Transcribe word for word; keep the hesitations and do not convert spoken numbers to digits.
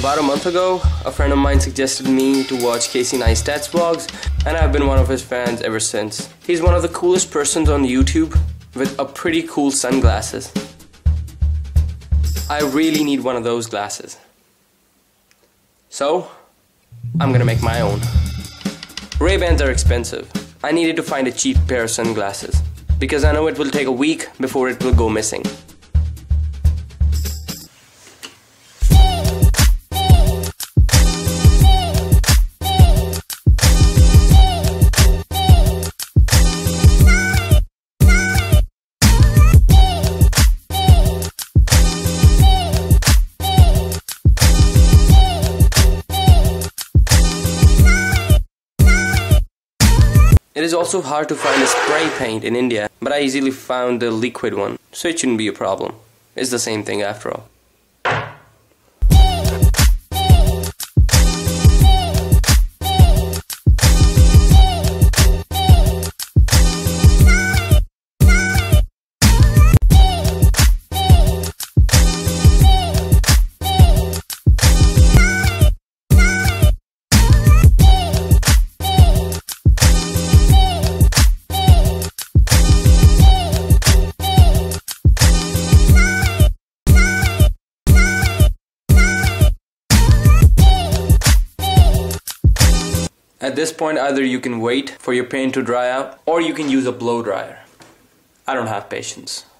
About a month ago, a friend of mine suggested me to watch Casey Neistat's vlogs, and I've been one of his fans ever since. He's one of the coolest persons on YouTube with a pretty cool sunglasses. I really need one of those glasses. So, I'm gonna make my own. Ray-Bans are expensive. I needed to find a cheap pair of sunglasses because I know it will take a week before it will go missing. It is also hard to find a spray paint in India, but I easily found the liquid one, so it shouldn't be a problem. It's the same thing after all. At this point, either you can wait for your paint to dry out, or you can use a blow dryer. I don't have patience.